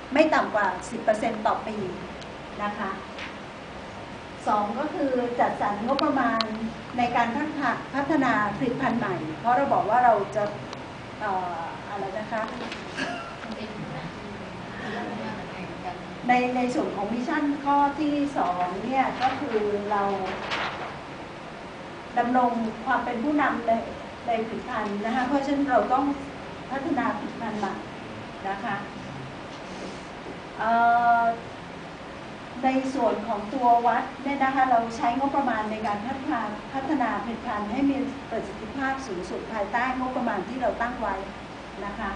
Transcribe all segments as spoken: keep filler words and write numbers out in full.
ไม่ต่ำกว่า สิบเปอร์เซ็นต์ ต่อปีนะคะสองก็คือจัดสรรงบประมาณในการพัฒนาผลิตภัณฑ์ใหม่เพราะเราบอกว่าเราจะเอ่ออะไรนะคะในในส่วนของมิชชั่นข้อที่สองเนี่ยก็คือเราดำรงความเป็นผู้นำในในผลิตภัณฑ์นะคะเพราะฉะนั้นเราต้องพัฒนาผลิตภัณฑ์ใหม่นะคะในส่วนของตัววัดเนี่ยนะคะเราใช้งบประมาณในการพัฒนาพัฒนาผลิตภัณฑ์ให้มีประสิทธิภาพสูงสุดภายใต้งบประมาณที่เราตั้งไว้นะคะ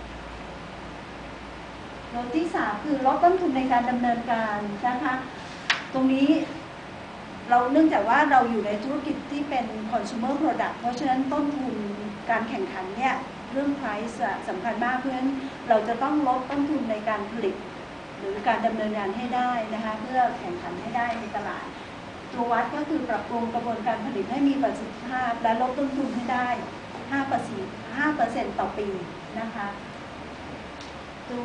ตัวที่สามคือลดต้นทุนในการดำเนินการนะคะตรงนี้เราเนื่องจากว่าเราอยู่ในธุรกิจที่เป็น consumer product เพราะฉะนั้นต้นทุนการแข่งขันเนี่ยเรื่อง price สำคัญมากเพราะฉะนั้นเราจะต้องลดต้นทุนในการผลิตหรือการดำเนินงานให้ได้นะคะเพื่อแข่งขันให้ได้ในตลาดตัววัดก็คือปรับปรุงกระบวนการผลิตให้มีประสิทธิภาพและลดต้นทุนให้ได้ ห้าเปอร์เซ็นต์ ต่อปีนะคะตัว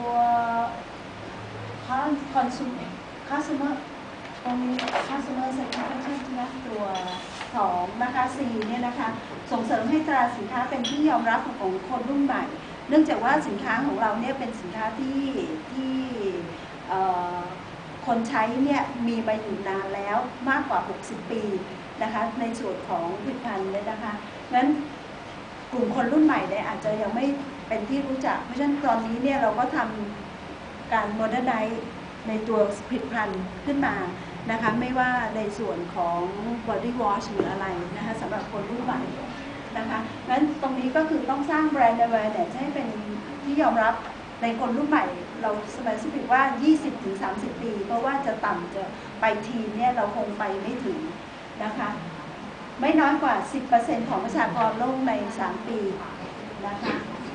consumer customer ตรงนี้ customer satisfaction นะตัวสองนะคะสี่เนี่ยนะคะส่งเสริมให้ตราสินค้าเป็นที่ยอมรับของคนรุ่นใหม่เนื่องจากว่าสินค้าของเราเนี่ยเป็นสินค้าที่ที่คนใช้เนี่ยมีมาอยู่นานแล้วมากกว่าหกสิบปีนะคะในส่วนของผลิตภัณฑ์เลยนะคะงั้นกลุ่มคนรุ่นใหม่เนี่ยอาจจะยังไม่เป็นที่รู้จักเพราะฉะนั้นตอนนี้เนี่ยเราก็ทำการโมเดิร์นไนซ์ในตัวผลิตภัณฑ์ขึ้นมานะคะไม่ว่าในส่วนของ body wash หรืออะไรนะคะสำหรับคนรุ่นใหม่นะคะงั้นตรงนี้ก็คือต้องสร้างแบรนด์ awareness ให้เป็นที่ยอมรับในคนรุ่นใหม่เราสมัยสิบว่า ยี่สิบถึงสามสิบ ปีเพราะว่าจะต่ำจะไปทีเนี่ยเราคงไปไม่ถึงนะคะไม่น้อยกว่า สิบเปอร์เซ็นต์ ของประชากรโลกในสามปีนะคะ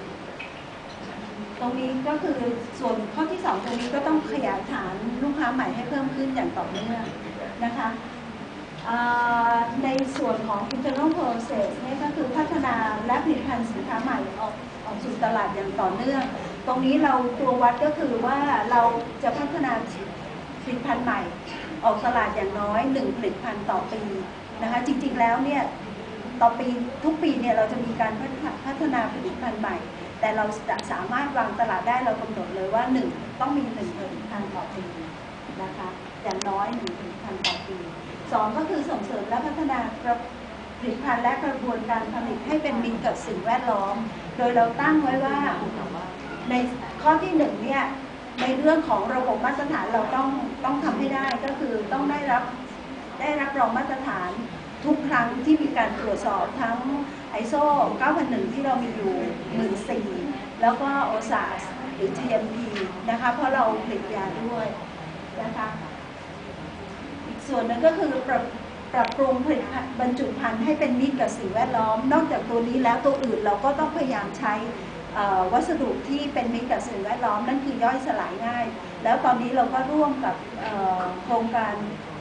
ตรงนี้ก็คือส่วนข้อที่สองตรงนี้ก็ต้องขยายฐานลูกค้าใหม่ให้เพิ่มขึ้นอย่างต่อเนื่องนะคะในส่วนของ internal process เนี่ยก็คือพัฒนาและผลิตภัณฑ์สินค้าใหม่ออกออกสู่ตลาดอย่างต่อเนื่องตรงนี้เราตัววัดก็คือว่าเราจะพัฒนาผลิตภัณฑ์ใหม่ออกตลาดอย่างน้อยหนึ่งผลิตภัณฑ์ต่อปีนะคะจริงๆแล้วเนี่ยต่อปีทุกปีเนี่ยเราจะมีการพัฒนาผลิตภัณฑ์ใหม่แต่เราจะสามารถวางตลาดได้เรากำหนดเลยว่าหนึ่งต้องมีหนึ่งผลิตภัณฑ์ต่อปีนะคะอย่างน้อยหนึ่งผลิตภัณฑ์ต่อปีสองก็คือส่งเสริมและพัฒนาผลิตภัณฑ์และกระบวนการผลิตให้เป็นมิตรกับสิ่งแวดล้อมโดยเราตั้งไว้ว่าในข้อที่หนึ่งเนี่ยในเรื่องของระบบมาตรฐานเราต้องต้องทำให้ได้ก็คือต้องได้รับได้รับรองมาตรฐานทุกครั้งที่มีการตรวจสอบทั้ง ไอ เอส โอ เก้าพันหนึ่ง ที่เรามีอยู่ หนึ่งพันสี่ร้อย แล้วก็ โอ เอส เอ เอส หรือ ที เอ็ม พี นะคะเพราะเราผลิตยาด้วยนะคะอีกส่วนนึงก็คือปรับปรับปรุงผลิตภัณฑ์บรรจุภัณฑ์ให้เป็นมิตรกับสิ่งแวดล้อมนอกจากตัวนี้แล้วตัวอื่นเราก็ต้องพยายามใช้วัสดุที่เป็นมิตรกับสิ่งแวดล้อมนั่นคือย่อยสลายง่ายแล้วตอนนี้เราก็ร่วมกับโครงการ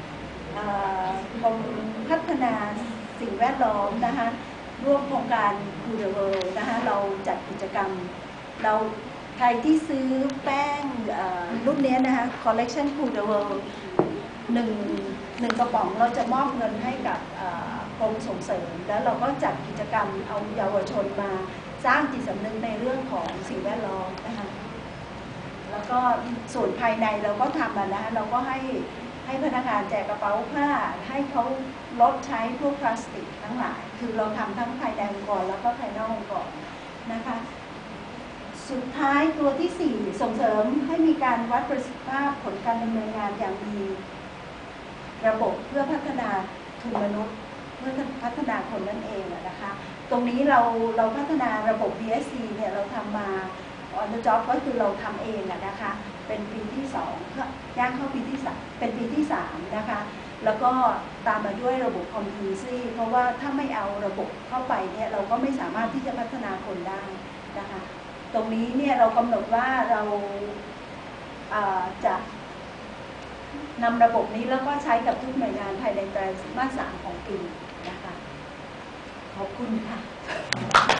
พัฒนาสิ่งแวดล้อมนะคะร่วมโครงการ Cool the World นะคะเราจัดกิจกรรมเราใครที่ซื้อแป้งรุ่นนี้นะคะ Collection Cool the World หนึ่งหนึ่งกระป๋องเราจะมอบเงินให้กับกรมส่งเสริมแล้วเราก็จัดกิจกรรมเอาเยาวชนมาสร้างจิตสำนึกในเรื่องของสิ่งแวดล้อมนะคะแล้วก็ส่วนภายในเราก็ทำมานะคะเราก็ให้ให้พนักงานแจกกระเป๋าผ้าให้เขาลดใช้พวกพลาสติกทั้งหลายคือเราทำทั้งภายในองค์กรแล้วก็ภายนอกองค์กรนะคะสุดท้ายตัวที่สี่ส่งเสริมให้มีการวัดประสิทธิภาพผลการดำเนินงานอย่างมีระบบเพื่อพัฒนาทุนมนุษย์เพื่อพัฒนาคนนั่นเองนะคะตรงนี้เราเราพัฒนาระบบ บี เอส ซี เนี่ยเราทำมา on the job ก็คือเราทำเองนะคะเป็นปีที่สองย่างเข้าปีที่สามเป็นปีที่สามนะคะแล้วก็ตามมาด้วยระบบ competency เพราะว่าถ้าไม่เอาระบบเข้าไปเนี่ยเราก็ไม่สามารถที่จะพัฒนาคนได้นะคะตรงนี้เนี่ยเรากำหนดว่าเราจะนำระบบนี้แล้วก็ใช้กับทุกหน่วยงานภายในไตรมาสสามของปีนะคะขอบคุณค่ะ